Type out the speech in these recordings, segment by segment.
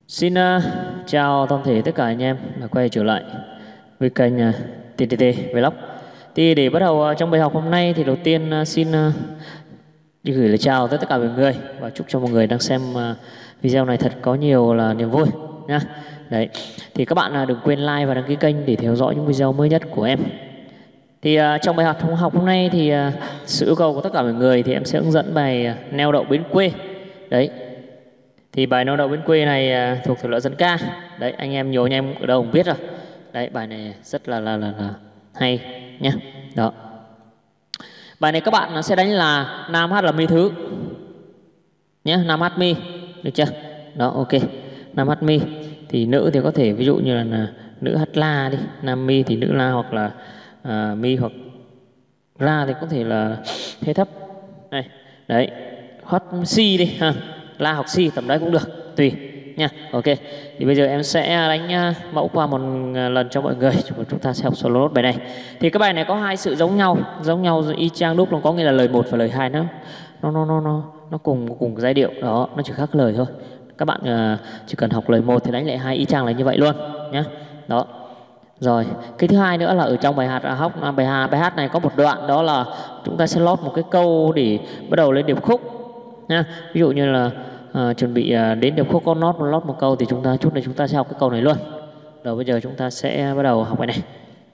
Xin chào toàn thể tất cả anh em đã quay trở lại với kênh TTT Vlog. Thì để bắt đầu trong bài học hôm nay thì đầu tiên xin đi gửi lời chào tới tất cả mọi người và chúc cho mọi người đang xem video này thật có nhiều là niềm vui nha. Đấy, thì các bạn đừng quên like và đăng ký kênh để theo dõi những video mới nhất của em. Thì trong bài học hôm nay thì sự yêu cầu của tất cả mọi người thì em sẽ hướng dẫn bài neo đậu bến quê. Đấy. Thì bài neo đậu bến quê này thuộc thể loại dân ca. Đấy, anh em nhiều anh em ở đâu cũng biết rồi. Đấy, bài này rất là hay nhé. Đó. Bài này các bạn sẽ đánh là nam hát là mi thứ nhé, nam hát mi, được chưa? Đó, ok. Nam hát mi thì nữ thì có thể ví dụ như là nữ hát la đi, nam mi thì nữ la, hoặc là mi hoặc la thì có thể là thế thấp. Này, đấy, hát si đi ha. La hoặc si tầm đấy cũng được, tùy nha. Ok, thì bây giờ em sẽ đánh mẫu qua một lần cho mọi người. Chúng ta sẽ học solo nốt bài này. Thì cái bài này có hai sự giống nhau y chang đúc, nó có nghĩa là lời 1 và lời 2 nó cùng giai điệu đó, nó chỉ khác lời thôi. Các bạn chỉ cần học lời 1 thì đánh lại 2 y chang là như vậy luôn nhé. Đó. Rồi, cái thứ hai nữa là ở trong bài hát này có một đoạn, đó là chúng ta sẽ lót một cái câu để bắt đầu lên điệp khúc nha. Ví dụ như là chuẩn bị đến điệp khúc có lót một câu thì chúng ta sẽ học cái câu này luôn. Rồi bây giờ chúng ta sẽ bắt đầu học bài này.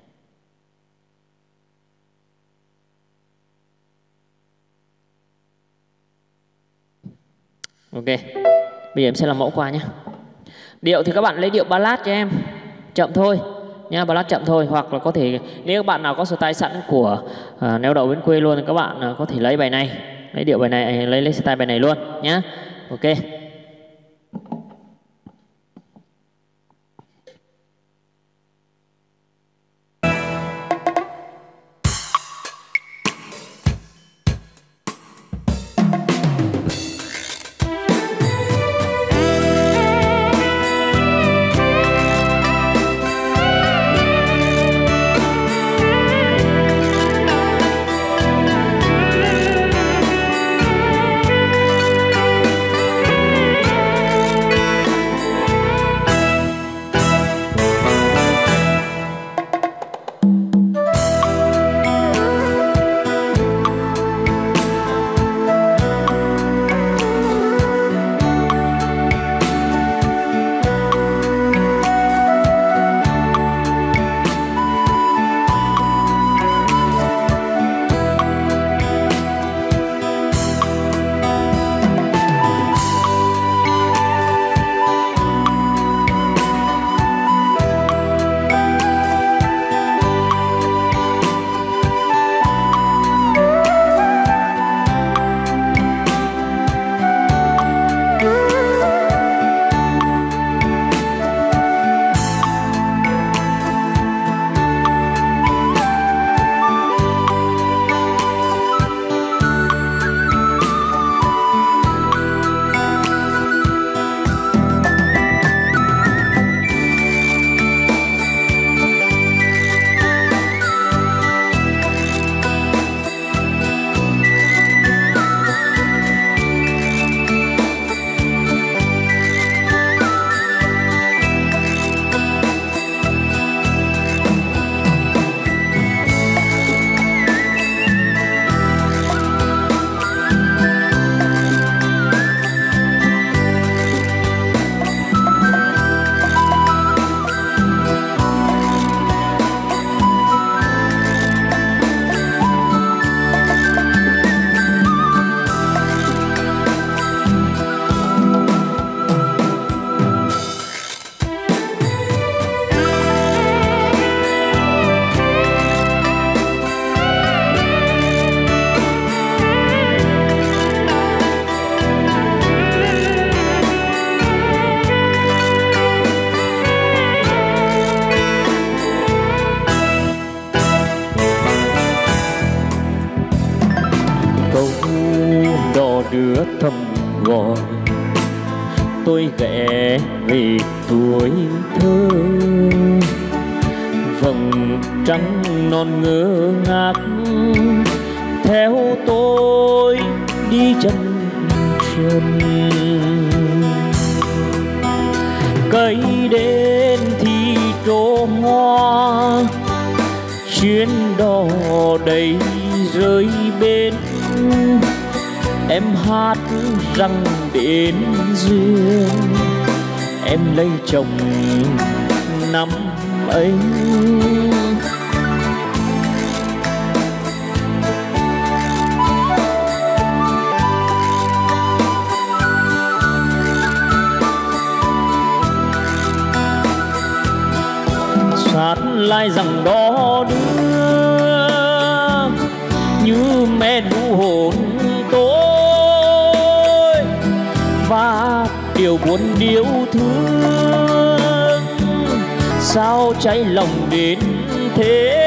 Ok, bây giờ em sẽ làm mẫu qua nhé. Điệu thì các bạn lấy điệu ballad cho em, chậm thôi nha, ballad chậm thôi. Hoặc là có thể nếu các bạn nào có style sẵn của neo đậu bến quê luôn thì các bạn có thể lấy bài này, lấy điệu bài này, lấy style bài này luôn nhé. Ok. Đưa thầm gọi tôi ghé về tuổi thơ, vầng trăng non ngơ ngác theo tôi đi chân trần. cây đến thì trổ hoa, chuyến đò đầy rơi bên, em hát rằng đến duyên em lấy chồng năm ấy. Hát lại rằng đó đưa như mẹ ru hồn tôi, và điều buồn điều thương sao cháy lòng đến thế.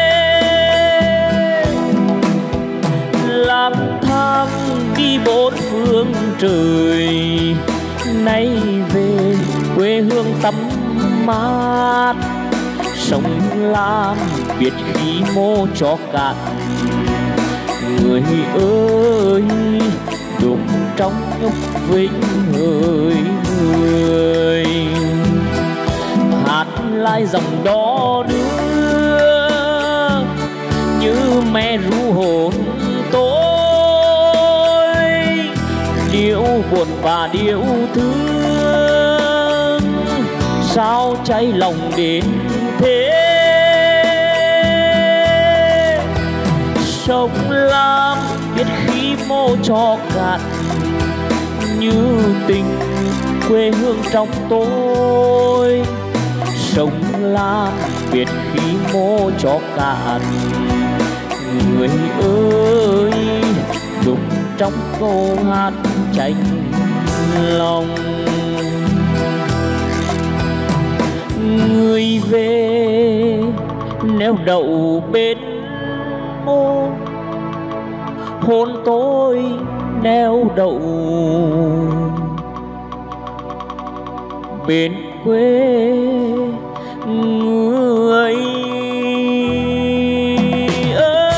Lang thang đi bốn phương trời, nay về quê hương tắm mát, sông Lam biết khi mô cho cạn. Người ơi đục trong nhúc vĩnh ơi người, hát lại dòng đó đưa như mẹ ru hồn tôi, điệu buồn và điệu thương sao cháy lòng đến thế. Sông Lam biết khi mô cho cạn, như tình quê hương trong tôi. Sông Lam biết khi mô cho cạn, người ơi đục trong câu hát tranh lòng. Người về neo đậu bên mô, hôn tôi neo đậu bên quê người ơi.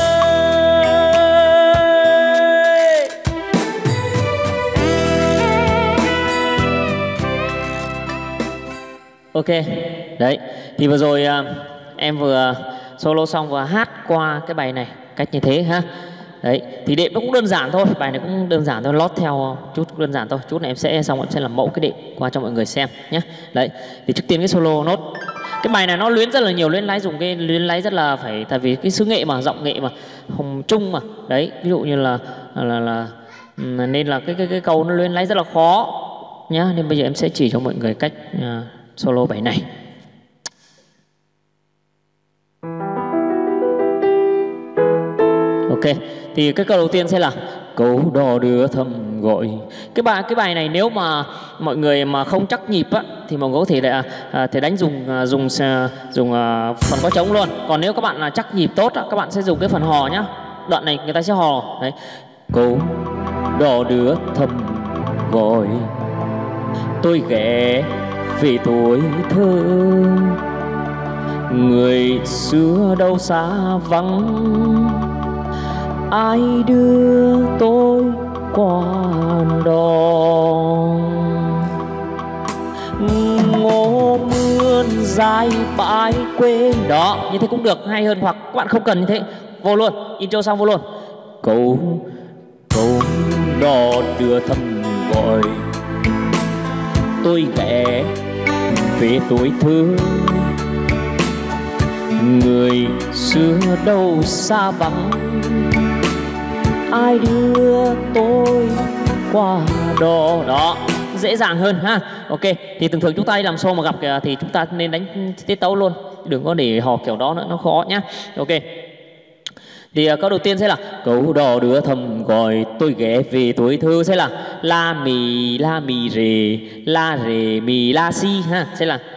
Ok, đấy thì vừa rồi em vừa solo xong và hát qua cái bài này cách như thế ha. Đấy thì đệm nó cũng đơn giản thôi, bài này cũng đơn giản thôi, lót theo chút đơn giản thôi. Chút này em sẽ xong em sẽ làm mẫu cái đệm qua cho mọi người xem nhé. Đấy thì trước tiên cái solo nốt, cái bài này nó luyến rất là nhiều, luyến lái, dùng cái luyến lái rất là phải, tại vì cái xứ nghệ mà, giọng nghệ mà, hồng trung mà. Đấy ví dụ như là nên là cái câu nó luyến lái rất là khó nhá, nên bây giờ em sẽ chỉ cho mọi người cách solo bài này. Ok, thì cái câu đầu tiên sẽ là câu đò đưa thầm gọi. Cái bài này nếu mà mọi người mà không chắc nhịp á, thì mọi người có thể là thể đánh dùng phần có trống luôn. Còn nếu các bạn là chắc nhịp tốt á, các bạn sẽ dùng cái phần hò nhá. Đoạn này người ta sẽ hò. Đấy. Câu đò đưa thầm gọi, tôi ghé về tuổi thơ, người xưa đâu xa vắng, ai đưa tôi qua đò. Ngô mươn dài bãi quê. Đó, như thế cũng được, hay hơn. Hoặc các bạn không cần như thế, vô luôn, intro xong vô luôn. Câu đò đưa thầm gọi, tôi ghé về tuổi thơ, người xưa đâu xa vắng, ai đưa tôi qua đò. Đó, dễ dàng hơn ha. Ok, thì thường thường chúng ta đi làm show mà gặp kìa, thì chúng ta nên đánh tiết tấu luôn, đừng có để hò kiểu đó nữa, nó khó nhá. Ok, thì câu đầu tiên sẽ là câu đò đưa thầm gọi, tôi ghé về tuổi thơ, sẽ là la mì rề, la rề mì la si ha, sẽ là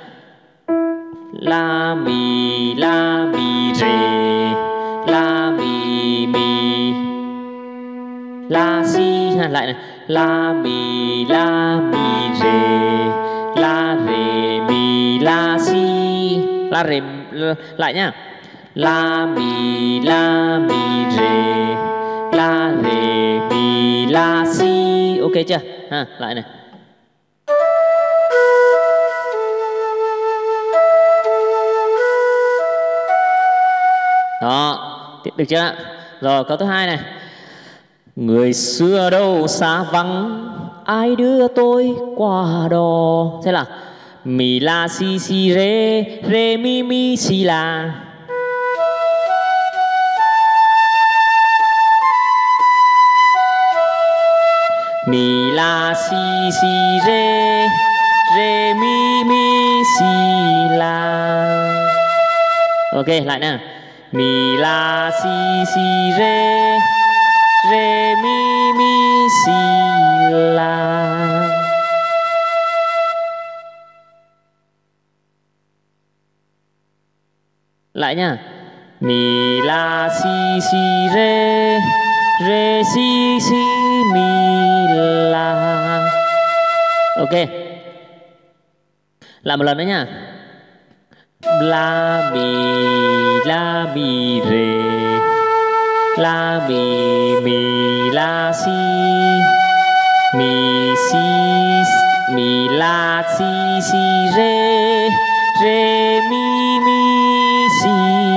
la mì rề, la mì la si ha. Lại này, la mì rề, la rề mì la si, la rề, lại nhá, la mì rề, la rề mì la si. Ok chưa ha? Lại này, Đó, được chưa ạ? Rồi câu thứ hai này. Người xưa đâu xa vắng, ai đưa tôi qua đó. Thế là mi la si si re mi si la. Mi la si si re mi si la. Ok, lại nè. Mi la si si re mi si la. Lại nha. Mi la si si re si si mi la. Ok. Lại một lần nữa nha. La mi re la mi la si mi la si si re mi si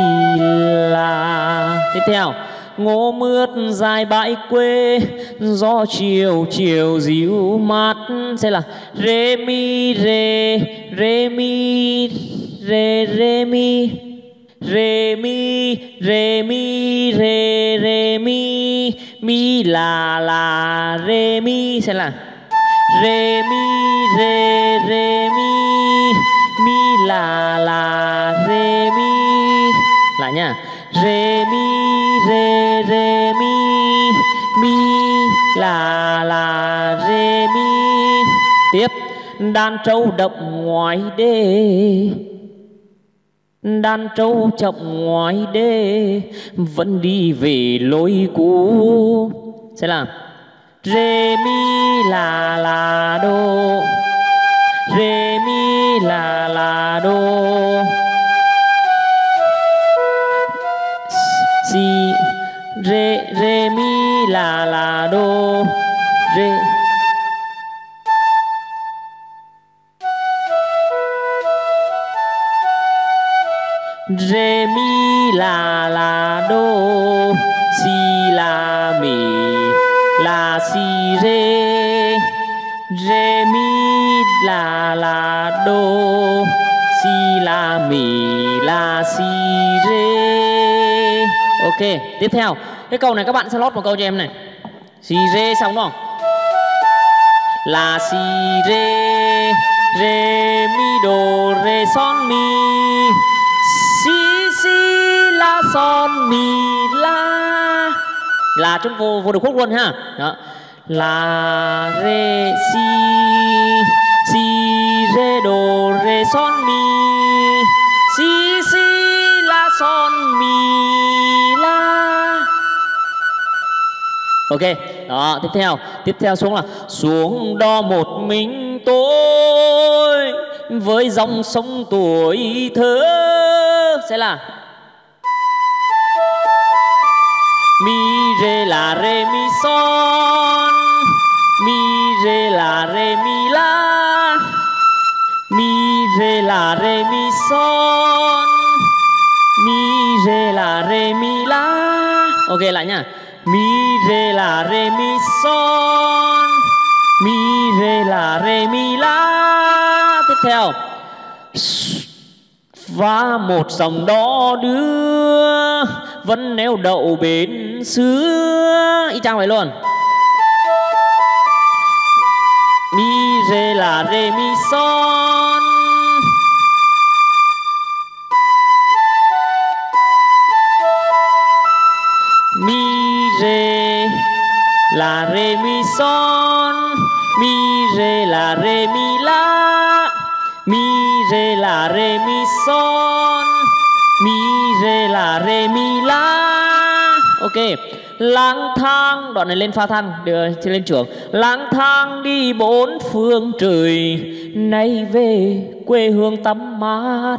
la. Tiếp theo, ngô mướt dài bãi quê, gió chiều chiều dịu mát. Sẽ là re mi re mi re mi re mi re mi re mi la re mi. Sẽ là re mi re mi la re mi. Lại nha. Re mi re mi la re mi. Tiếp, đàn trâu đập ngoài đê, đàn trâu chậm ngoài đê, vẫn đi về lối cũ. Sẽ là re mi la đô, re mi la đô, si re mi la đô, re mi la đô, si la mi la si re mi la đô, si la mi la si re. Ok, tiếp theo cái câu này các bạn sẽ lót một câu cho em này. Si re xong đúng không? La si re mi do re son mi, si la son mi la. Là chúng vô được khúc luôn ha. Đó. La re si re do re son mi, si la son mi la. Ok, đó, tiếp theo xuống là xuống đó một mình tôi với dòng sông tuổi thơ. Sẽ là mi re la re mi son, mi re la re mi la, mi re la re mi son, mi re la re mi la. Ok, lại nha. Mi re la re mi son, mi re la re mi la. Tiếp theo, và một dòng đò đưa vẫn neo đậu bến xưa. Y chang vậy luôn. Mi re la re mi son, mi re la re mi son, mi re la re mi la, mi re la re mi son, mi re la re mi la. Ok, lang thang, đoạn này lên pha thăng, đưa lên trưởng. Lang thang đi bốn phương trời, nay về quê hương tắm mát.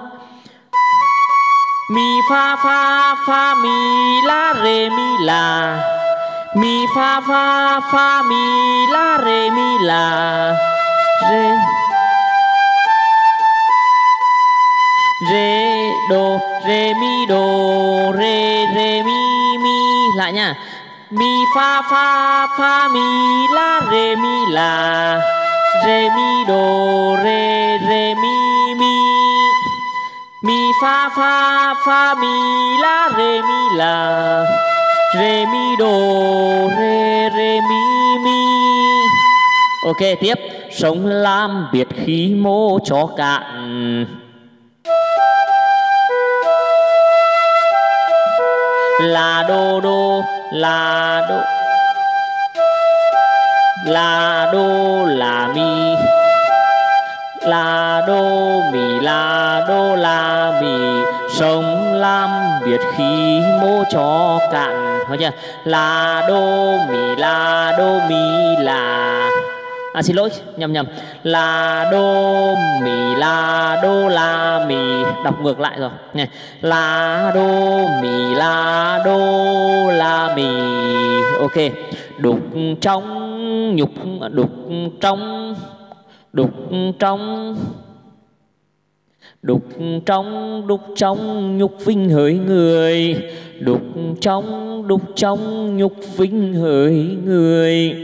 Mi fa fa fa mi la re mi la, mi fa fa fa mi la re mi la, re rê mi đô rê rê mi lại nha. Mi fa fa fa mi la rê mi la rê mi đô rê rê mi mi fa fa fa mi la rê mi la rê mi đô rê rê mi. Ok, tiếp. Sông Lam biết khi mô cho cạn, là đô đô là đô là đô là mi là đô mi là đô là mi. Sông Lam biết khi mô cho cạn, thấy chưa? Là đô mi là đô mi là, xin lỗi, nhầm là đô mi là đô la mi, đọc ngược lại rồi này. Là đô mi là đô la mi. Ok. Đục trong nhục đục trong đục trong đục trong nhục vinh hỡi người, đục trong nhục vinh hỡi người.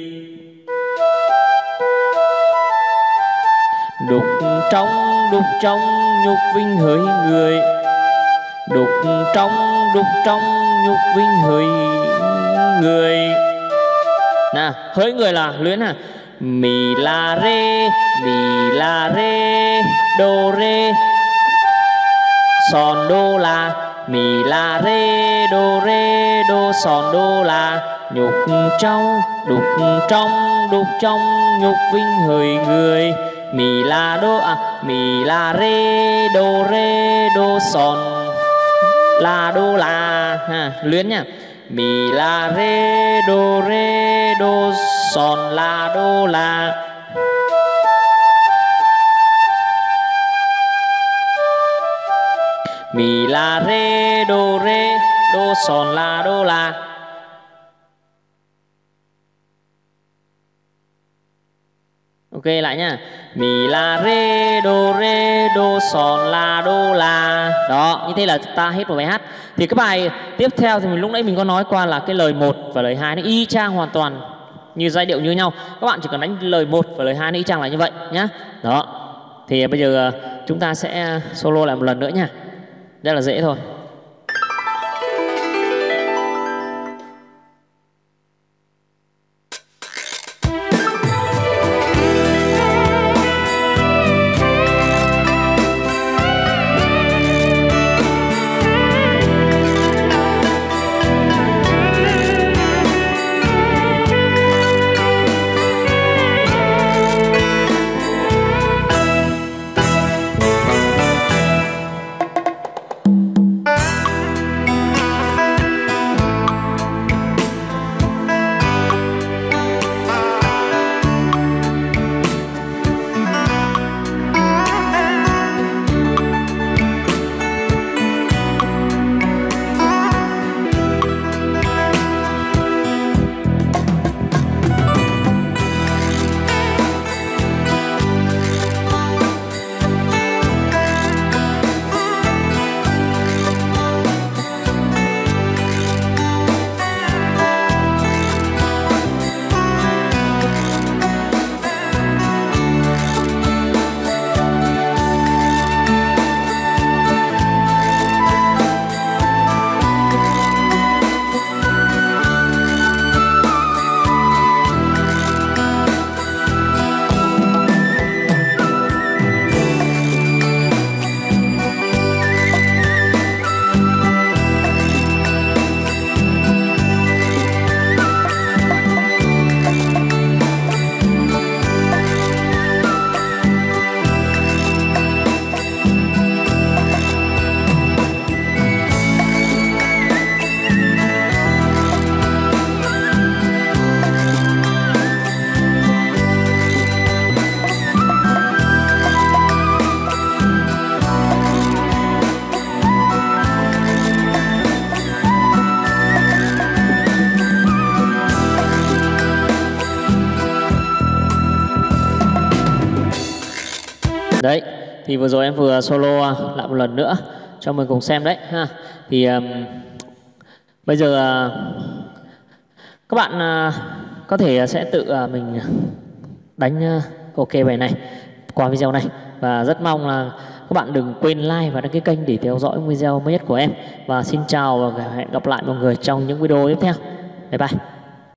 Đục trong nhục vinh hỡi người, đục trong nhục vinh hỡi người. Nào, hỡi người là luyến à. Mi la rê đô rê son đô la, mi la rê đô son đô la. Nhục trong nhục vinh hỡi người, mi la rê đô son la đô la ha, luyến nha. Mi la rê đô son la đô la. Mi la rê đô son la đô la. Ok, lại nha. Mi la rê đô son la đô la. Đó, như thế là ta hết một bài hát. Thì cái bài tiếp theo thì lúc nãy mình có nói qua là cái lời 1 và lời 2 nó y chang hoàn toàn như giai điệu như nhau. Các bạn chỉ cần đánh lời 1 và lời 2 nó y chang là như vậy nhá. Đó. Thì bây giờ chúng ta sẽ solo lại một lần nữa nha. Rất là dễ thôi. Đấy, thì vừa rồi em vừa solo lại một lần nữa cho mình cùng xem đấy ha. Thì bây giờ các bạn có thể sẽ tự mình đánh ok bài này qua video này, và rất mong là các bạn đừng quên like và đăng ký kênh để theo dõi video mới nhất của em. Và xin chào và hẹn gặp lại mọi người trong những video tiếp theo. Bye bye.